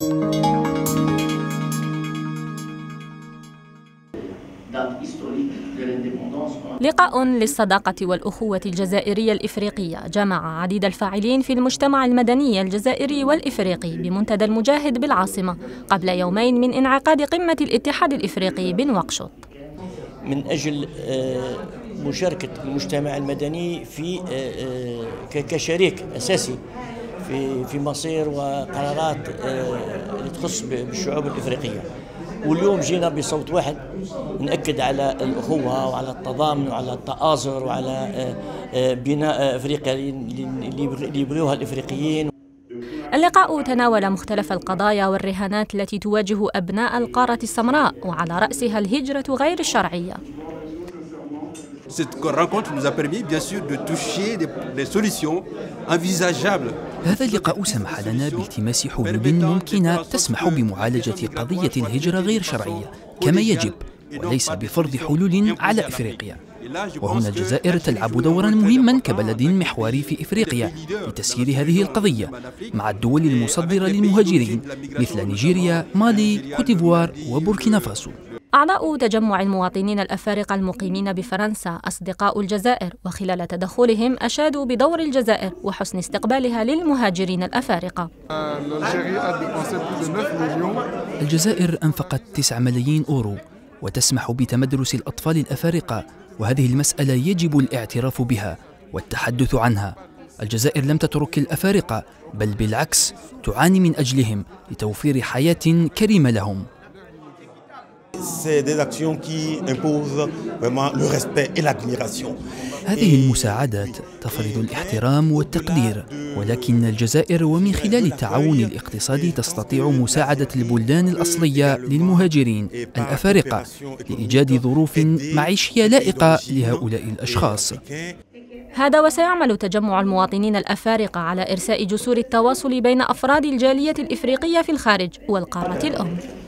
لقاء للصداقة والأخوة الجزائرية الإفريقية جمع عديد الفاعلين في المجتمع المدني الجزائري والإفريقي بمنتدى المجاهد بالعاصمة قبل يومين من انعقاد قمة الاتحاد الإفريقي بنواكشوط، من أجل مشاركة المجتمع المدني في كشريك أساسي في مصير وقرارات اللي تخص بالشعوب الإفريقية. واليوم جينا بصوت واحد نأكد على الأخوة وعلى التضامن وعلى التآزر وعلى بناء أفريقيا اللي يبغيوها الإفريقيين. اللقاء تناول مختلف القضايا والرهانات التي تواجه أبناء القارة السمراء وعلى رأسها الهجرة غير الشرعية. Cette rencontre nous a permis bien sûr de toucher des solutions envisageables. هذا اللقاء سمح لنا بالتماس حلول ممكنة تسمح بمعالجة قضية الهجرة غير شرعية كما يجب، وليس بفرض حلول على إفريقيا. وهنا الجزائر تلعب دورا مهما كبلد محوري في إفريقيا لتسيير هذه القضية مع الدول المصدرة للمهاجرين مثل نيجيريا، مالي، كوتيفوار وبوركينا فاسو. أعضاء تجمع المواطنين الأفارقة المقيمين بفرنسا أصدقاء الجزائر، وخلال تدخلهم أشادوا بدور الجزائر وحسن استقبالها للمهاجرين الأفارقة. الجزائر أنفقت 9 ملايين أورو وتسمح بتمدرس الأطفال الأفارقة، وهذه المسألة يجب الاعتراف بها والتحدث عنها. الجزائر لم تترك الأفارقة، بل بالعكس تعاني من أجلهم لتوفير حياة كريمة لهم. هذه المساعدات تفرض الاحترام والتقدير، ولكن الجزائر ومن خلال التعاون الاقتصادي تستطيع مساعدة البلدان الأصلية للمهاجرين الأفارقة لإيجاد ظروف معيشية لائقة لهؤلاء الأشخاص. هذا وسيعمل تجمع المواطنين الأفارقة على إرساء جسور التواصل بين أفراد الجالية الإفريقية في الخارج والقارة الأم.